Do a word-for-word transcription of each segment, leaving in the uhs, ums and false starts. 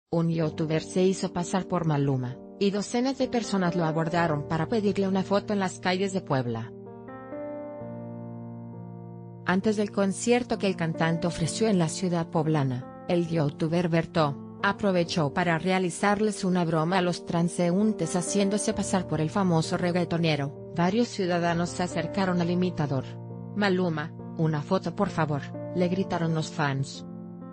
Un youtuber se hizo pasar por Maluma, y docenas de personas lo abordaron para pedirle una foto en las calles de Puebla. Antes del concierto que el cantante ofreció en la ciudad poblana, el youtuber Berto aprovechó para realizarles una broma a los transeúntes haciéndose pasar por el famoso reggaetonero. Varios ciudadanos se acercaron al imitador. «Maluma, una foto por favor», le gritaron los fans.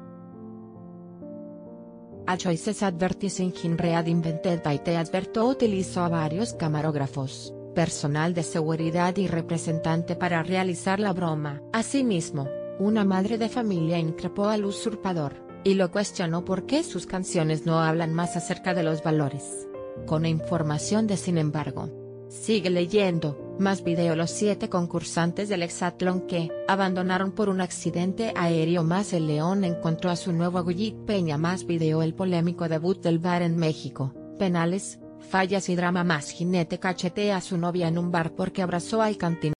A Choices Advertising in Read Invented by Teas Berto utilizó a varios camarógrafos, personal de seguridad y representante para realizar la broma. Asimismo, una madre de familia increpó al usurpador, y lo cuestionó por qué sus canciones no hablan más acerca de los valores. Con información de Sin embargo. Sigue leyendo. Más video. Los siete concursantes del hexatlón que abandonaron por un accidente aéreo. Más el León encontró a su nuevo Gullit Peña. Más video. El polémico debut del V A R en México, penales, fallas y drama. Más Jinete cachetea a su novia en un bar porque abrazó al cantinero.